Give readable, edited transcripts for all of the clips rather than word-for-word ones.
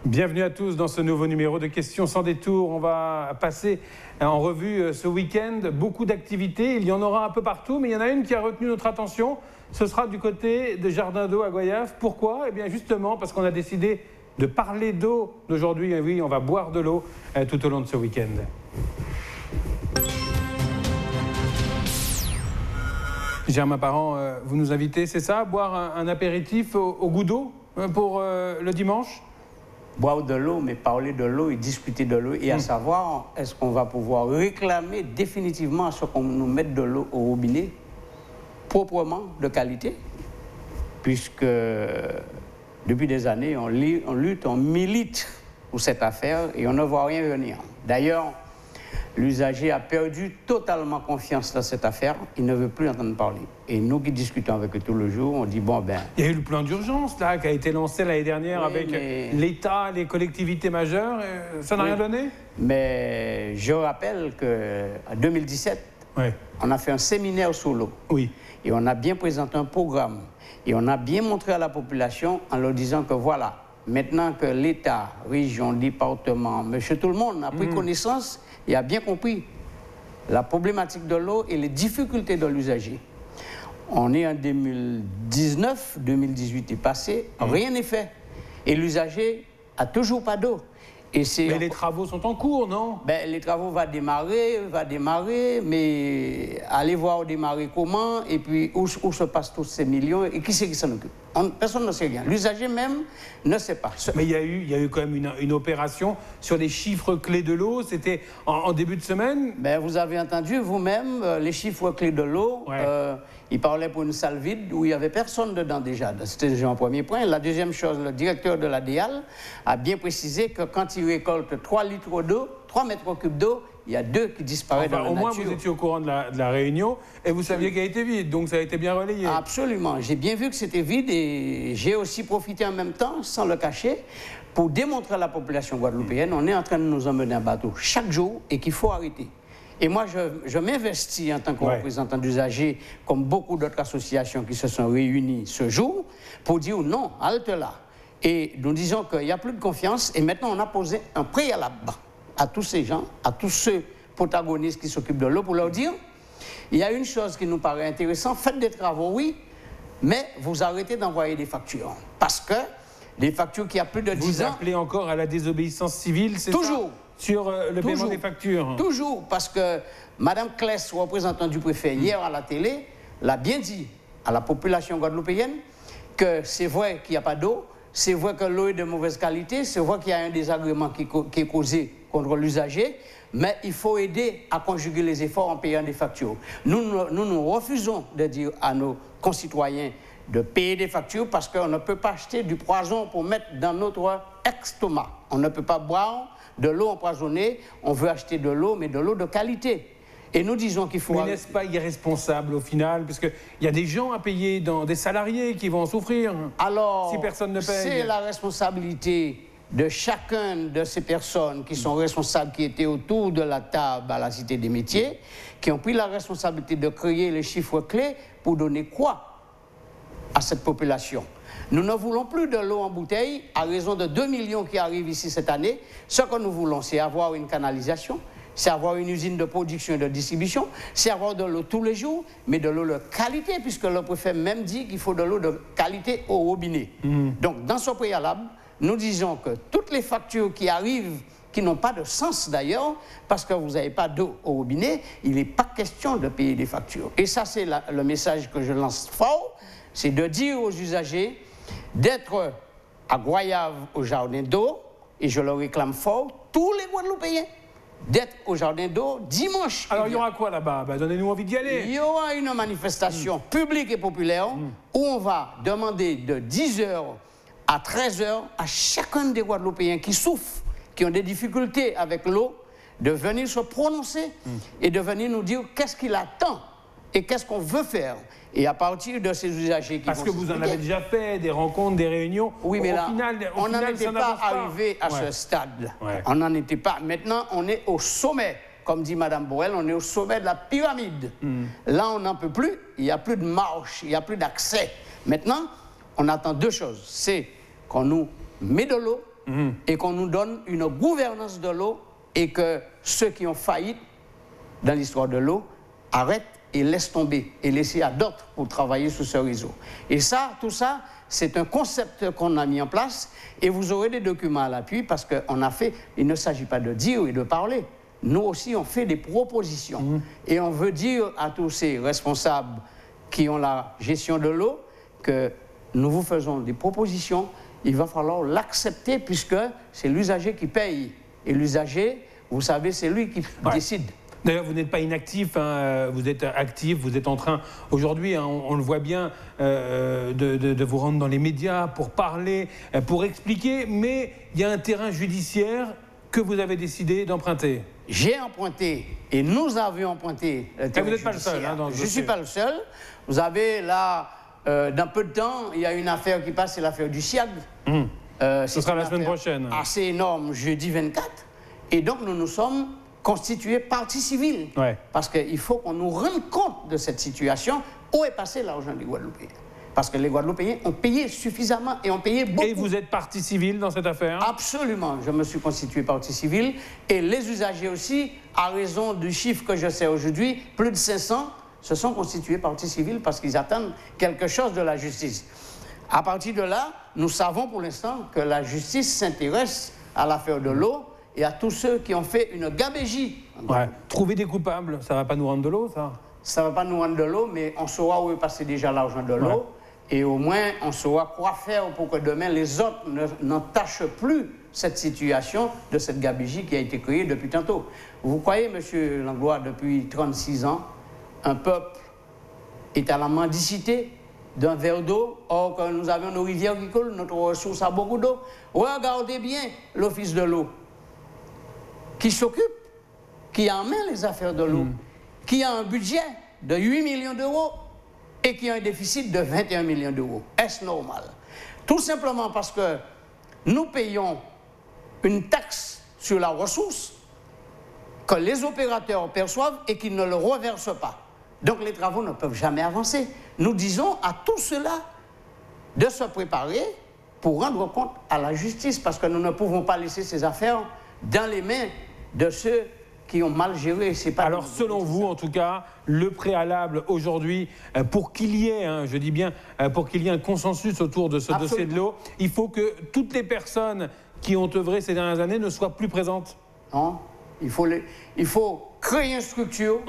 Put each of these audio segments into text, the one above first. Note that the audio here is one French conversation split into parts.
Bienvenue à tous dans ce nouveau numéro de Questions sans détour. On va passer en revue ce week-end beaucoup d'activités. Il y en aura un peu partout, mais il y en a une qui a retenu notre attention. Ce sera du côté des jardins d'eau à Goyave. Pourquoi? Eh bien justement parce qu'on a décidé de parler d'eau d'aujourd'hui. Et oui, on va boire de l'eau tout au long de ce week-end. Germain Parent, vous nous invitez, c'est ça, à boire un apéritif au goût d'eau pour le dimanche? Boire de l'eau, mais parler de l'eau et discuter de l'eau, et à savoir, est-ce qu'on va pouvoir réclamer définitivement à ce qu'on nous mette de l'eau au robinet, proprement, de qualité, puisque depuis des années, on lutte, on milite pour cette affaire et on ne voit rien venir. D'ailleurs, l'usager a perdu totalement confiance dans cette affaire. Il ne veut plus entendre parler. Et nous qui discutons avec eux tout le jour, on dit, bon ben... Il y a eu le plan d'urgence, là, qui a été lancé l'année dernière avec l'État, les collectivités majeures. Ça n'a rien donné? Mais je rappelle qu'en 2017, on a fait un séminaire sur l'eau. Oui. Et on a bien présenté un programme. Et on a bien montré à la population en leur disant que voilà, maintenant que l'État, région, département, monsieur tout le monde a pris connaissance et a bien compris la problématique de l'eau et les difficultés de l'usager. On est en 2019, 2018 est passé, rien n'est fait. Et l'usager a toujours pas d'eau. Mais les travaux sont en cours, non? Ben, les travaux vont démarrer, mais allez voir démarrer comment, et puis où se passent tous ces millions, et qui c'est qui s'en occupe? Personne ne sait rien. L'usager même ne sait pas. Mais il y a eu quand même une opération sur les chiffres clés de l'eau, c'était en début de semaine? Ben, vous avez entendu vous-même les chiffres clés de l'eau. Il parlait pour une salle vide où il n'y avait personne dedans déjà. C'était déjà un premier point. La deuxième chose, le directeur de la DEAL a bien précisé que quand il récolte 3 litres d'eau, 3 mètres cubes d'eau, il y a 2 qui disparaissent dans la nature. Au moins, vous étiez au courant de la réunion et vous saviez qu'elle était vide, donc ça a été bien relayé. Absolument. J'ai bien vu que c'était vide et j'ai aussi profité en même temps, sans le cacher, pour démontrer à la population guadeloupéenne on est en train de nous emmener un bateau chaque jour et qu'il faut arrêter. Et moi, je m'investis en tant que représentant d'usagers, comme beaucoup d'autres associations qui se sont réunies ce jour, pour dire non, halte là. Et nous disons qu'il n'y a plus de confiance et maintenant on a posé un préalable à tous ces gens, à tous ceux protagonistes qui s'occupent de l'eau pour leur dire, il y a une chose qui nous paraît intéressante, faites des travaux, oui, mais vous arrêtez d'envoyer des factures. Parce que des factures qui a plus de 10 ans... Vous appelez encore à la désobéissance civile, c'est ça? Toujours. Sur le paiement des factures? Toujours, parce que Mme Kless, représentante du préfet, hier à la télé, l'a bien dit à la population guadeloupéenne que c'est vrai qu'il n'y a pas d'eau, c'est vrai que l'eau est de mauvaise qualité, c'est vrai qu'il y a un désagrément qui est causé contre l'usager, mais il faut aider à conjuguer les efforts en payant des factures. Nous refusons de dire à nos concitoyens de payer des factures parce qu'on ne peut pas acheter du poison pour mettre dans notre estomac. On ne peut pas boire de l'eau empoisonnée, on veut acheter de l'eau, mais de l'eau de qualité. Et nous disons qu'il faut... Mais n'est-ce pas irresponsable au final? Parce qu'il y a des gens à payer, des salariés qui vont en souffrir. Alors, si personne ne paye. C'est la responsabilité de chacune de ces personnes qui sont responsables, qui étaient autour de la table à la Cité des Métiers, qui ont pris la responsabilité de créer les chiffres clés pour donner quoi à cette population? Nous ne voulons plus de l'eau en bouteille à raison de 2 millions qui arrivent ici cette année. Ce que nous voulons, c'est avoir une canalisation, c'est avoir une usine de production et de distribution, c'est avoir de l'eau tous les jours, mais de l'eau de qualité, puisque le préfet même dit qu'il faut de l'eau de qualité au robinet. Donc, dans ce préalable, nous disons que toutes les factures qui arrivent, qui n'ont pas de sens d'ailleurs, parce que vous n'avez pas d'eau au robinet, il n'est pas question de payer des factures. Et ça, c'est le message que je lance fort, c'est de dire aux usagers d'être à Goyave au jardin d'eau, et je le réclame fort, tous les Guadeloupéens, d'être au jardin d'eau dimanche. Alors il y aura quoi là-bas? Donnez-nous envie d'y aller. Il y aura une manifestation publique et populaire où on va demander de 10h à 13h à chacun des Guadeloupéens qui souffrent, qui ont des difficultés avec l'eau, de venir se prononcer et de venir nous dire qu'est-ce qu'il attend et qu'est-ce qu'on veut faire. Et à partir de ces usagers qui Parce que vous en avez déjà fait, des rencontres, des réunions. Oui, mais là, on n'en était pas arrivé à ce stade. On n'en était pas. Maintenant, on est au sommet. Comme dit Mme Borel, on est au sommet de la pyramide. Là, on n'en peut plus. Il n'y a plus de marche, il n'y a plus d'accès. Maintenant, on attend deux choses. C'est qu'on nous met de l'eau et qu'on nous donne une gouvernance de l'eau et que ceux qui ont failli dans l'histoire de l'eau arrêtent et laissent tomber et laissent à d'autres pour travailler sur ce réseau. Et ça, tout ça, c'est un concept qu'on a mis en place et vous aurez des documents à l'appui parce qu'on a fait, il ne s'agit pas de dire et de parler. Nous aussi, on fait des propositions et on veut dire à tous ces responsables qui ont la gestion de l'eau que nous vous faisons des propositions, il va falloir l'accepter puisque c'est l'usager qui paye. Et l'usager, vous savez, c'est lui qui décide. D'ailleurs, vous n'êtes pas inactif, hein, vous êtes actif, vous êtes en train, aujourd'hui, hein, on le voit bien, de vous rendre dans les médias pour parler, pour expliquer, mais il y a un terrain judiciaire que vous avez décidé d'emprunter. J'ai emprunté, et nous avions emprunté le terrain judiciaire. Vous n'êtes pas le seul, hein, dans ce dossier. Je ne suis pas le seul. Vous avez là, dans peu de temps, il y a une affaire qui passe, c'est l'affaire du SIAG. Ce sera la semaine prochaine. Assez énorme, jeudi 24. Et donc, nous nous sommes constitués partie civile. Parce qu'il faut qu'on nous rende compte de cette situation. Où est passé l'argent des Guadeloupéens? Parce que les Guadeloupéens ont payé suffisamment et ont payé beaucoup. Et vous êtes partie civile dans cette affaire? Absolument. Je me suis constitué partie civile. Et les usagers aussi, à raison du chiffre que je sais aujourd'hui, plus de 500 se sont constitués partie civile parce qu'ils attendent quelque chose de la justice. À partir de là, nous savons pour l'instant que la justice s'intéresse à l'affaire de l'eau et à tous ceux qui ont fait une gabégie. Trouver des coupables, ça ne va pas nous rendre de l'eau, ça? Ça ne va pas nous rendre de l'eau, mais on saura où est passé déjà l'argent de l'eau. Et au moins, on saura quoi faire pour que demain, les autres n'entachent plus cette situation de cette gabégie qui a été créée depuis tantôt. Vous croyez, M. Langlois, depuis 36 ans, un peuple est à la mendicité d'un verre d'eau, or que nous avons nos rivières qui coulent, notre ressource a beaucoup d'eau. Regardez bien l'Office de l'eau, qui s'occupe, qui a en main les affaires de l'eau, qui a un budget de 8 millions d'euros et qui a un déficit de 21 millions d'euros. Est-ce normal? Tout simplement parce que nous payons une taxe sur la ressource que les opérateurs perçoivent et qu'ils ne le reversent pas. Donc les travaux ne peuvent jamais avancer. Nous disons à tout cela de se préparer pour rendre compte à la justice parce que nous ne pouvons pas laisser ces affaires dans les mains de ceux qui ont mal géré. Alors selon vous, en tout cas, le préalable aujourd'hui, pour qu'il y ait, je dis bien, pour qu'il y ait un consensus autour de ce dossier de l'eau, il faut que toutes les personnes qui ont œuvré ces dernières années ne soient plus présentes? Non, il faut créer une structure,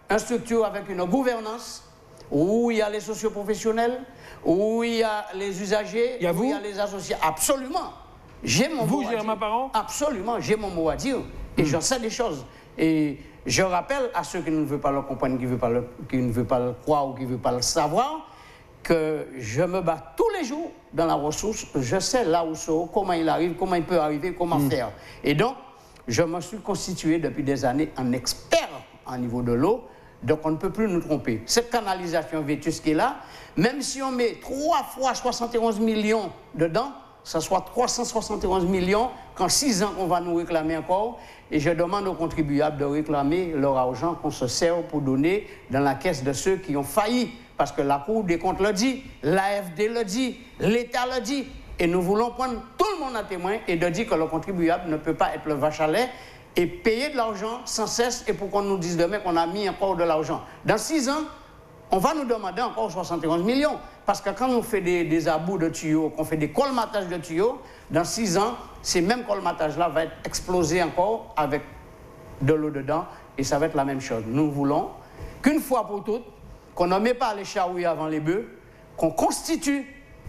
avec une gouvernance, où il y a les socioprofessionnels, où il y a les usagers, où il y a les associés. Absolument. J'ai mon mot à dire. Vous, Germain Parent? Absolument, j'ai mon mot à dire. Et j'en sais des choses. Et je rappelle à ceux qui ne veulent pas le comprendre, qui ne veulent pas le croire ou qui ne veulent pas le savoir, que je me bats tous les jours dans la ressource. Je sais là où c'est, comment il arrive, comment il peut arriver, comment faire. Et donc, je me suis constitué depuis des années en expert au niveau de l'eau. Donc, on ne peut plus nous tromper. Cette canalisation vétuste qui est là, même si on met 3 fois 71 millions dedans, ça soit 371 millions qu'en 6 ans on va nous réclamer encore. Et je demande aux contribuables de réclamer leur argent qu'on se sert pour donner dans la caisse de ceux qui ont failli. Parce que la Cour des comptes le dit, l'AFD le dit, l'État le dit. Et nous voulons prendre tout le monde à témoin et de dire que le contribuable ne peut pas être le vache à lait et payer de l'argent sans cesse et pour qu'on nous dise demain qu'on a mis encore de l'argent. Dans 6 ans, on va nous demander encore 71 millions. Parce que quand on fait des abous de tuyaux, qu'on fait des colmatages de tuyaux, dans 6 ans, ces mêmes colmatages-là vont être explosés encore avec de l'eau dedans et ça va être la même chose. Nous voulons qu'une fois pour toutes, qu'on ne met pas les charrues avant les bœufs, qu'on constitue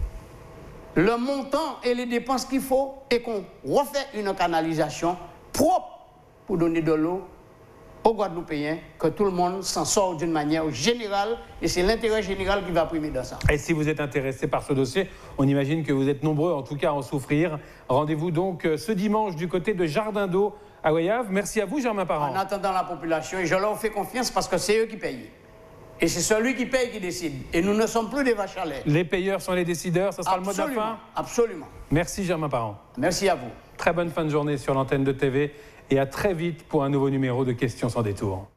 le montant et les dépenses qu'il faut et qu'on refait une canalisation propre pour donner de l'eau aux Guadeloupéens, que tout le monde s'en sort d'une manière générale et c'est l'intérêt général qui va primer dans ça. Et si vous êtes intéressé par ce dossier, on imagine que vous êtes nombreux en tout cas à en souffrir. Rendez-vous donc ce dimanche du côté de Jardin d'eau à Goyave. Merci à vous, Germain Parent. En attendant la population, et je leur fais confiance parce que c'est eux qui payent. Et c'est celui qui paye qui décide. Et nous ne sommes plus des vaches à lait. Les payeurs sont les décideurs, ce sera le mot de la fin? Absolument. Merci, Germain Parent. Merci à vous. Très bonne fin de journée sur l'antenne de TV et à très vite pour un nouveau numéro de Questions sans détour.